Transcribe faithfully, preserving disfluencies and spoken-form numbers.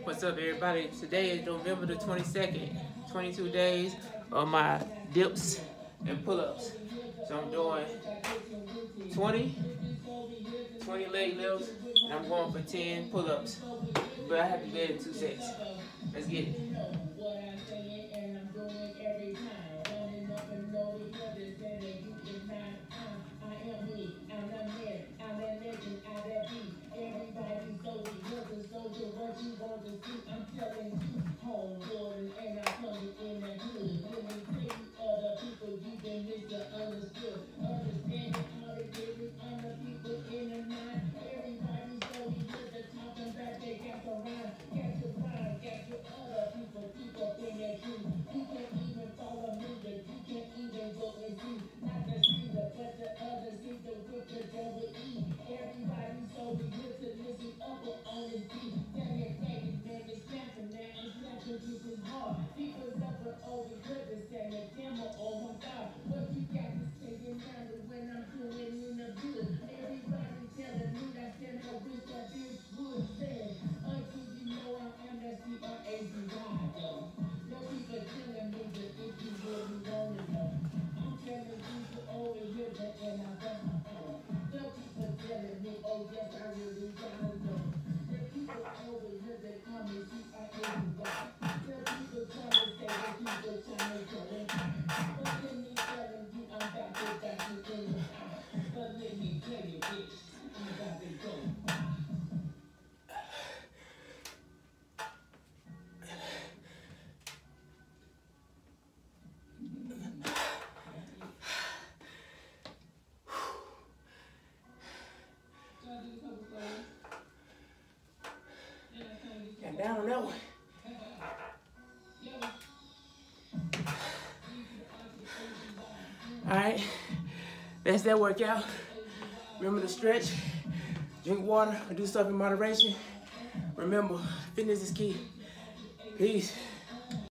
What's up, everybody? Today is November the twenty-second. twenty-two days of my dips and pull-ups. So I'm doing twenty, twenty leg lifts, and I'm going for ten pull-ups. But I have to do it in two sets. Let's get it. Got down on that one. All right, that's that workout. Remember to stretch, drink water, or do stuff in moderation. Remember, fitness is key. Peace.